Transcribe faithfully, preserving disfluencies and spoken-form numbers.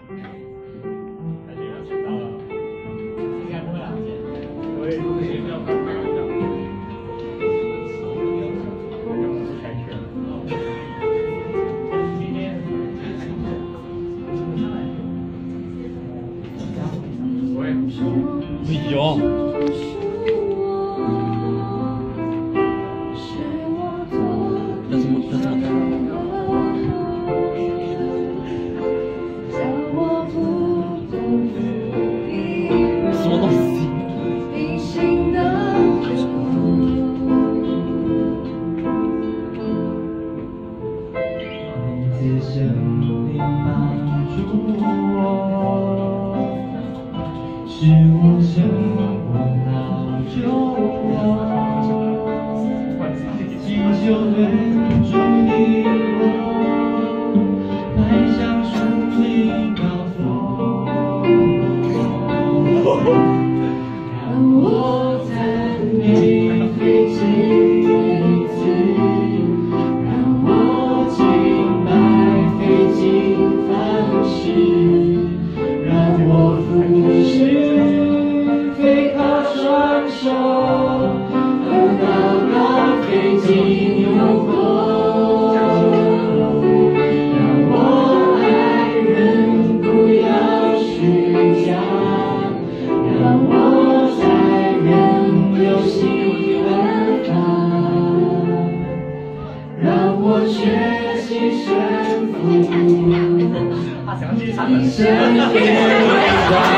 感觉要迟到了，应该不会来见。我也不行，要开玩笑。开学了。今天。喂。 哎呦。 这怎么这怎么？什么东西？ 你的生命帮助我，是我生活老救我，祈求能。 祝你我迈向树林高峰，让我赞美飞进一次，让我敬拜飞进方式，让我俯视飞靠双手，和祷告飞进永恒。 学习胜负，一生天。